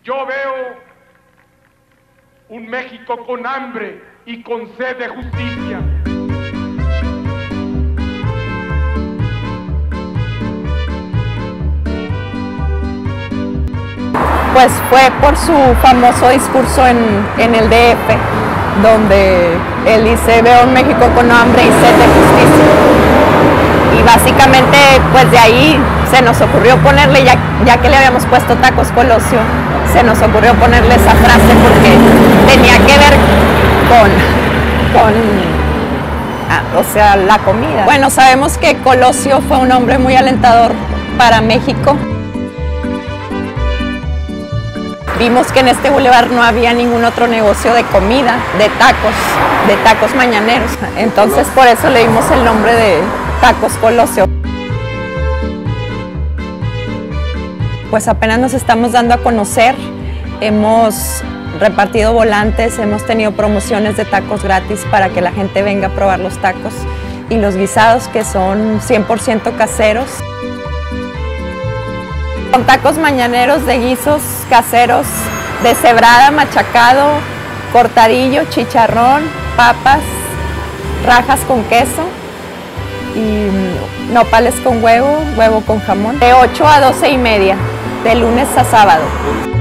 Yo veo un México con hambre y con sed de justicia. Pues fue por su famoso discurso en el DF, donde él dice: veo un México con hambre y sed de justicia. Y básicamente, pues de ahí se nos ocurrió ponerle, ya que le habíamos puesto Tacos Colosio, se nos ocurrió ponerle esa frase porque tenía que ver o sea, la comida. Bueno, sabemos que Colosio fue un hombre muy alentador para México. Vimos que en este bulevar no había ningún otro negocio de comida, de tacos mañaneros. Entonces por eso le dimos el nombre de Tacos Colosio. Pues apenas nos estamos dando a conocer, hemos repartido volantes, hemos tenido promociones de tacos gratis para que la gente venga a probar los tacos y los guisados, que son 100% caseros. Con tacos mañaneros de guisos caseros, de cebrada, machacado, cortadillo, chicharrón, papas, rajas con queso y nopales con huevo, huevo con jamón. De 8 a 12:30, de lunes a sábado.